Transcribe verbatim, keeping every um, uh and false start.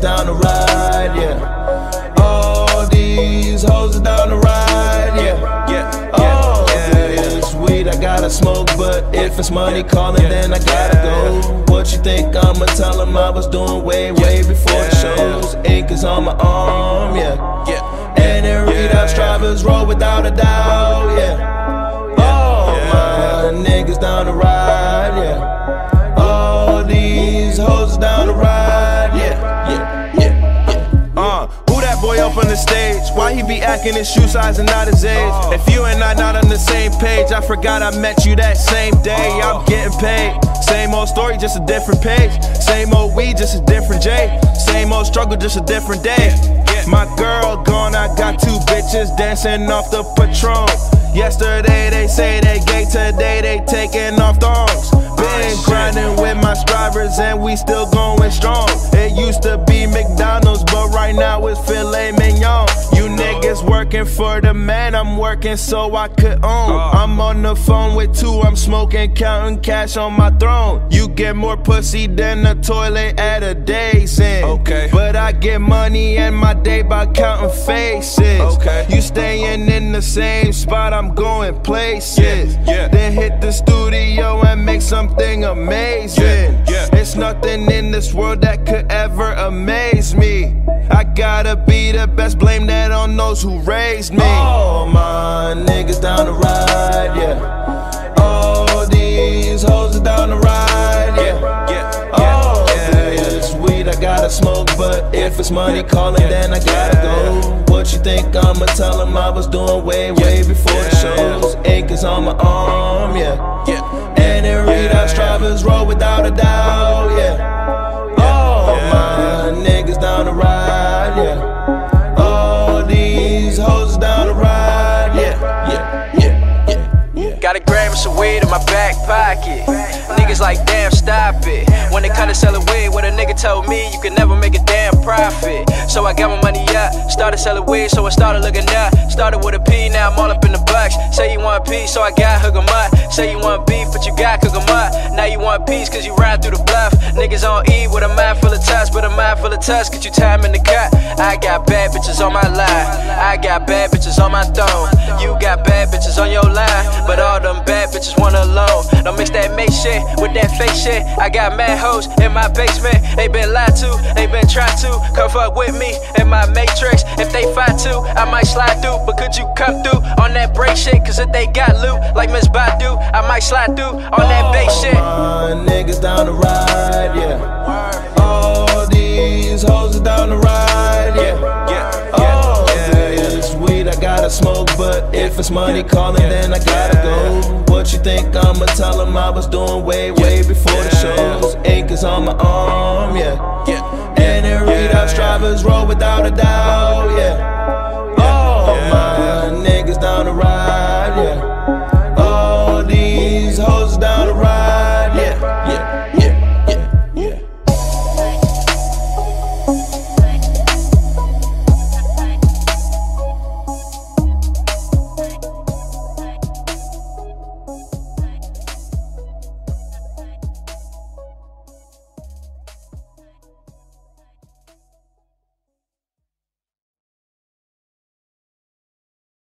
down the ride, yeah. All these hoes are down the ride, yeah. Yeah, oh, this weed I gotta smoke, but if it's money calling, then I gotta go. What you think I'ma tell them I was doing way, way before the shows? Ink is on my arm, yeah. Yeah. And in readouts, drivers roll without a doubt, yeah. Oh, my niggas down the ride, yeah. All these hoes down the ride, yeah. Yeah, yeah, yeah. Uh, who that boy up on the stage? Why he be acting his shoe size and not his age? If you and I not on the same page, I forgot I met you that same day. I'm getting paid. Same old story, just a different page. Same old weed, just a different J. Same old struggle, just a different day. My girl gone, I got two bitches dancing off the Patron. Yesterday they say they gay, today they taking off thongs. Been grinding with my strivers and we still going strong. It used to be McDonald's, but right now it's filet mignon. You niggas working for the man, I'm working so I could own. I'm on the phone with two, I'm smoking, counting cash on my throne. You get more pussy than a toilet at a day's end. Okay. But I get money in my day by counting faces. Okay. You staying in the same spot, I'm going places. Yeah. Yeah. Then hit the studio and make something amazing. Yeah. Yeah. It's nothing in this world that could ever amaze me. I gotta be the best, blame that on those who raised me. All my niggas down the ride, yeah. All these hoes are down the ride, yeah. Yeah. Oh, this weed I gotta smoke, but if it's money calling, then I gotta go. What you think I'ma tell them I was doing way, way before the shows? Ink is on my arm, yeah. Yeah. And in readouts, drivers roll without a doubt, yeah. Oh, my niggas down the ride, yeah. All these hoes down the ride, yeah. Yeah, yeah, yeah, yeah. Got a gram of some weed in my back pocket. Niggas like, damn, stop it. When they come to sell weed, what a nigga told me, you can never make a damn profit. So I got my money up, started selling weed, so I started looking up. Started with a P, now I'm all up in the bucks. Say you want peace, so I got hook 'em up. Say you want beef, but you got cook 'em up. Now you want peace, cause you ride through the bluff. Niggas on E with a mind full of tuss, but a mind full of tuss, get you time in the cut. I got bad bitches on my line, I got bad bitches on my throne. You got bad bitches on your line, but all them bad bitches want a loan. Don't mix that make shit with that fake shit. I got mad hoes in my basement, they been lied to, they been tried to come fuck with me in my matrix. If they fight to, I might slide through, but could you come through on that break shit? Cause if they got loot like Miss Badu, I might slide through on that bass shit. All my niggas down the ride, yeah. All these hoes are down the ride, yeah. Yeah. Oh, this weed I gotta smoke, but if it's money calling, then I gotta go. What you think I'ma tell them I was doing way, way before the shows? Ink is on my arm, yeah. Yeah. And in readouts, drivers roll without a doubt, yeah.